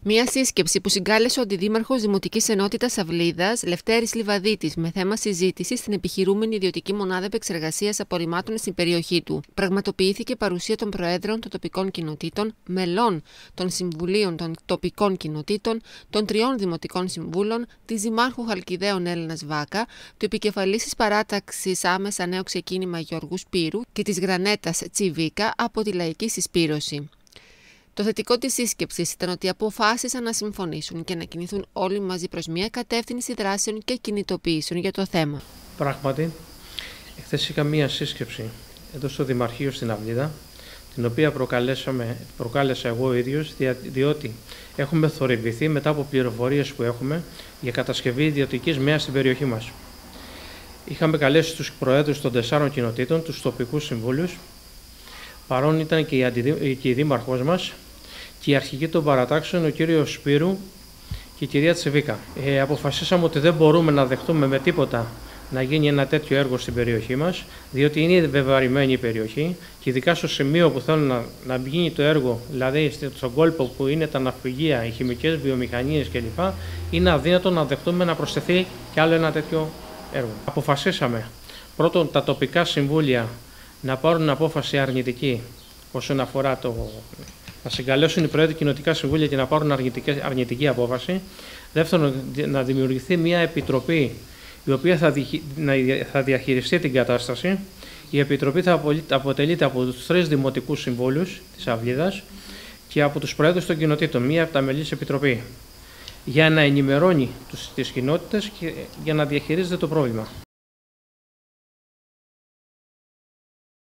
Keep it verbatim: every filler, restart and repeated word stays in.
Μια σύσκεψη που συγκάλεσε ο Αντιδήμαρχος Δημοτικής Ενότητας Αυλίδας, Λευτέρης Λιβαδίτης, με θέμα συζήτηση στην επιχειρούμενη ιδιωτική μονάδα επεξεργασίας απορριμμάτων στην περιοχή του. Πραγματοποιήθηκε παρουσία των Προέδρων των τοπικών κοινοτήτων, μελών των Συμβουλίων των τοπικών κοινοτήτων, των τριών Δημοτικών Συμβούλων, της Δημάρχου Χαλκιδαίων Έλενας Βάκα, του επικεφαλής της παράταξης Άμεσα Νέο Ξεκίνημα Γιώργου Σπύρου και της Γρανέτας Τσιβίκα από τη Λαϊκή Συσπήρωση. Το θετικό της σύσκεψης ήταν ότι αποφάσισαν να συμφωνήσουν και να κινηθούν όλοι μαζί προς μια κατεύθυνση δράσεων και κινητοποιήσεων για το θέμα. Πράγματι, εχθές είχα μία σύσκεψη εδώ στο Δημαρχείο στην Αυλίδα, την οποία προκάλεσα εγώ ο ίδιος, διότι έχουμε θορυβηθεί μετά από πληροφορίες που έχουμε για κατασκευή ιδιωτικής μέας στην περιοχή μας. Είχαμε καλέσει τους προέδρους των τεσσάρων κοινοτήτων, τους τοπικούς συμβούλους, παρόν ήταν και η, αντι... και η δήμαρχός μας και η αρχηγή των παρατάξεων, ο κύριος Σπύρου και η κυρία Τσιβίκα. Ε, αποφασίσαμε ότι δεν μπορούμε να δεχτούμε με τίποτα να γίνει ένα τέτοιο έργο στην περιοχή μας, διότι είναι βεβαρημένη η περιοχή και ειδικά στο σημείο που θέλουν να, να γίνει το έργο, δηλαδή στον κόλπο που είναι τα ναυπηγεία, οι χημικές βιομηχανίες κλπ., είναι αδύνατο να δεχτούμε να προσθεθεί κι άλλο ένα τέτοιο έργο. Αποφασίσαμε πρώτον τα τοπικά συμβούλια να πάρουν απόφαση αρνητική όσον αφορά το να συγκαλέσουν οι Προέδροι κοινοτικά συμβούλια και να πάρουν αρνητική απόφαση. Δεύτερον, να δημιουργηθεί μια επιτροπή η οποία θα, δι, θα διαχειριστεί την κατάσταση. Η επιτροπή θα αποτελείται από τους τρεις δημοτικούς συμβούλους της Αυλίδας και από τους Προέδρους των κοινοτήτων, μία από τα μελή της επιτροπή, για να ενημερώνει τους, τις κοινότητες και για να διαχειρίζεται το πρόβλημα.